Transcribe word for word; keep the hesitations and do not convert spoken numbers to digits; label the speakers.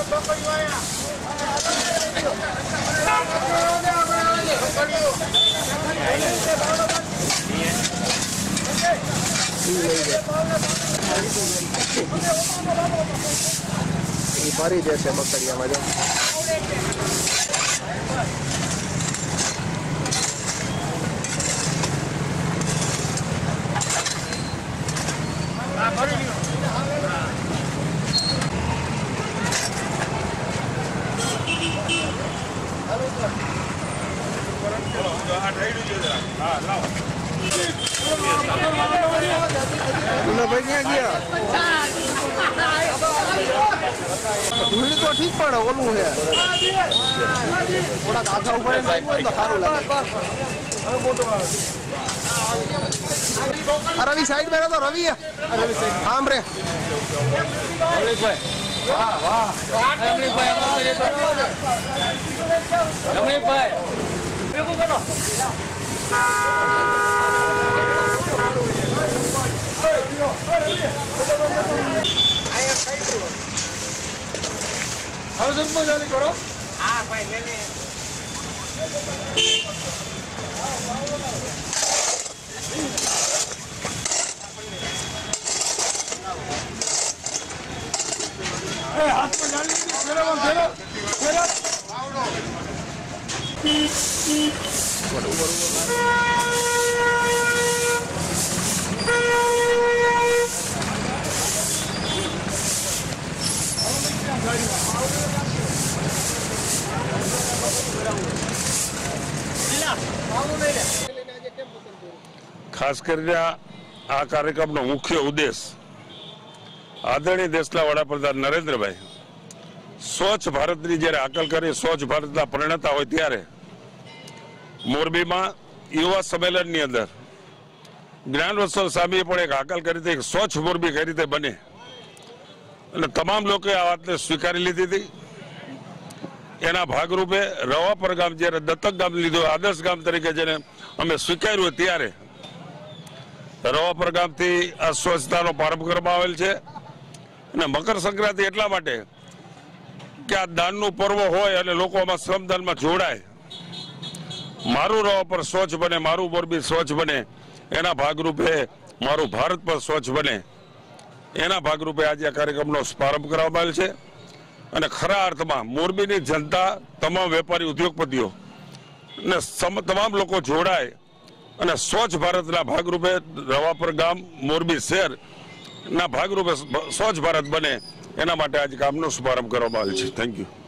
Speaker 1: ભરી દેશે બકરિયામાં જો ભાઈ ક્યાં ગયા ભીડ તો ઠીક પડે ઓલું છે થોડાક આખા ઉપર તો સારું લાગે રવિ સાઈડ બેઠો તો રવિ આમ રે હવે જમવા જાલી કરો હા ભાઈ લે લે એ હાથમાં જાલી ફેરવો ફેરવો ફેરવો આવડો બરોબર
Speaker 2: ખાસ કરીને આ કાર્યક્રમનો મુખ્ય ઉદ્દેશ આદરણીય દેશના વડાપ્રધાન નરેન્દ્રભાઈ સ્વચ્છ ભારતની જ્યારે આકલ કરી સ્વચ્છ ભારતના પરિણતા હોય ત્યારે મોરબીમાં યુવા સંમેલનની અંદર જ્ઞાનોત્સવ સામે પણ એક આકલ કરી હતી સ્વચ્છ મોરબી કઈ રીતે બને અને તમામ લોકોએ આ વાતને સ્વીકારી લીધી હતી એના ભાગરૂપે રવાપર ગામ જ્યારે દત્તક ગામ લીધું આદર્શ ગામ તરીકે જેને અમે સ્વીકાર્યું ત્યારે રવાપર ગામથી આ સ્વચ્છતાનો પ્રારંભ કરવામાં આવેલ છે અને મકર સંક્રાંતિ એટલા માટે કે આ દાનનું પર્વ હોય અને લોકો આમાં શ્રમદાનમાં જોડાય મારું રવાપર સ્વચ્છ બને મારું મોરબી સ્વચ્છ બને એના ભાગરૂપે મારું ભારત પણ સ્વચ્છ બને એના ભાગરૂપે આજે આ કાર્યક્રમનો પ્રારંભ કરવામાં આવેલ છે અને ખરા અર્થમાં મોરબીની જનતા તમામ વેપારી ઉદ્યોગપતિઓ ને તમામ લોકો જોડાય અને સ્વચ્છ ભારતના ભાગરૂપે રવાપર ગામ મોરબી શહેરના ભાગરૂપે સ્વચ્છ ભારત બને એના માટે આજે કામનો શુભારંભ કરવામાં આવ્યો છે. Thank you.